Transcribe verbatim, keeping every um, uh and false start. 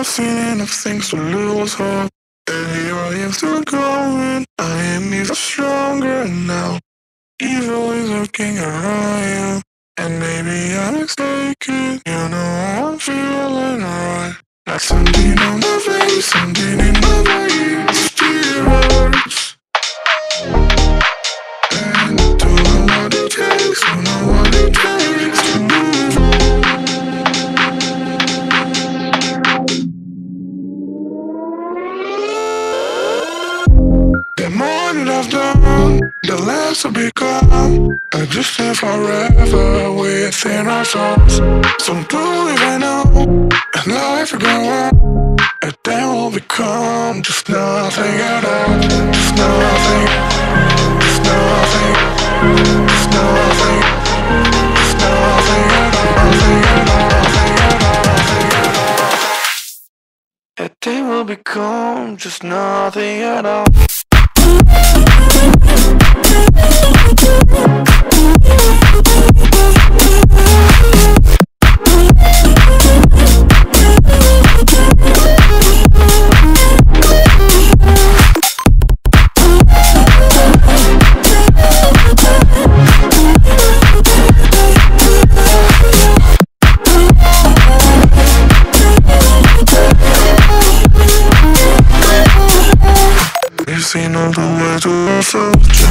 I've seen enough things to lose hope. And here I am still going. I am even stronger now. Evil is lurking around you, and maybe I'm mistaken. You know I'm feeling right. Like something on my face, something in my veins. Still hurts. And I don't know what it takes, don't know what it takes to move on. The more that I've done, the less I become. I just live forever within our souls. So do even know, and life will go on, and then we'll become just nothing at all. Just nothing, just nothing, just nothing, just nothing at all, nothing at all, nothing at all, nothing at all. And then we'll become just nothing at all. You've seen all the way to yourself.